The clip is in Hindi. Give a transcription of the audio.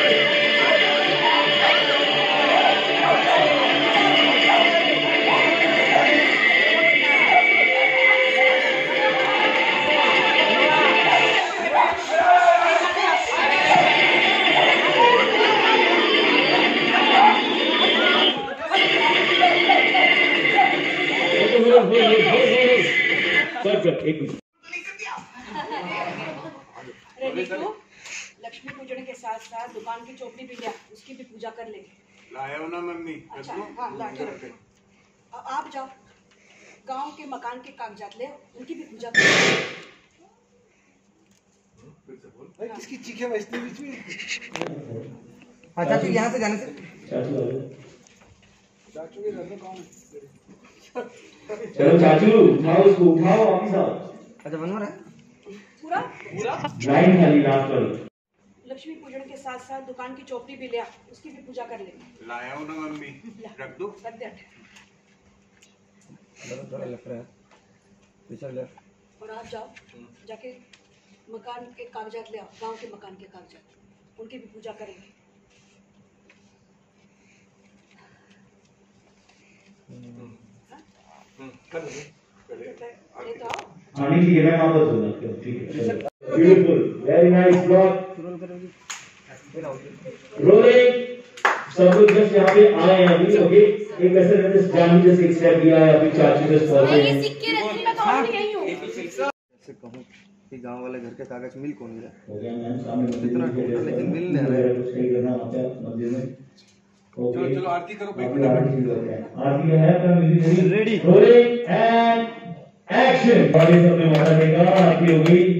लक्ष्मी पूजन के साथ साथ दुकान की चौपड़ी भी लिया, उसकी भी पूजा कर लेंगे। लाया हो ना मम्मी? अच्छा हाँ ला के रखे। आप जाओ गांव के मकान के कागजात ले, उनकी भी पूजा कर लेंगे। किसकी चीखें बजती बीच में? चाचू यहाँ से जाने से चाचू के घर में कौन? चलो चाचू उठाओ उसको, उठाओ वापस आओ। अच्छा बन रहा है पूरा लाइन खाली लास्ट वाली। लक्ष्मी पूजन के साथ साथ दुकान की चौपड़ी भी लिया, उसकी भी पूजा कर लेंगे। लाया हो ना मम्मी? रख दो। रख दे। और आप जाओ जाके मकान के कागजात ले आओ, गांव के मकान के कागजात, उनकी भी पूजा करेंगे। आने की जगह आप बस होना, ठीक है। Beautiful, very nice block. Rolling. सब लोग जस्ट यहाँ पे आए हैं अभी, ओके। एक ऐसे मैंने स्टैंड जैसे एक स्टेप दिया है, अभी चाचू जस्ट पहुंचे हैं। ये सिक्के रखी, मैं तो और नहीं हूं। से कहूँ कि गांव वाले घर के कागज मिल कौन रहा? हो गया मैम, सामने इतना टोटल लेकिन मिल नहीं रहा है। कुछ नहीं करना होता है मंदिर में। चलो चलो आरती करो। आरती है अपना music ready. Rolling and action. बड़े सबने मारा देगा, आरती हो गई।